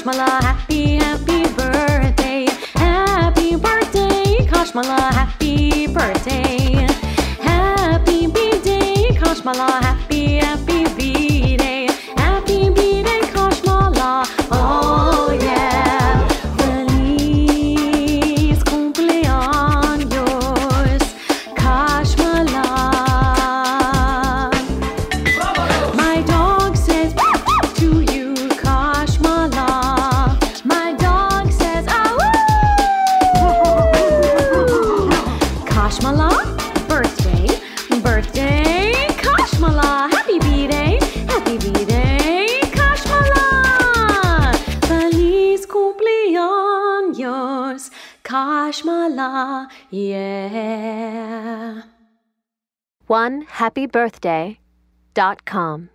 Kashmala, happy, happy birthday. Happy birthday, Kashmala, happy birthday. Happy B-Day, Kashmala, happy, happy B-Day. Happy B-Day, Kashmala, oh yeah. Feliz cumpleaños, Kashmala. My dog says to you, Kashmala. My dog says, Kashmala, birthday, birthday, Kashmala, happy B-Day, Kashmala. Feliz cumpleaños, Kashmala, yeah. OneHappyBirthday.com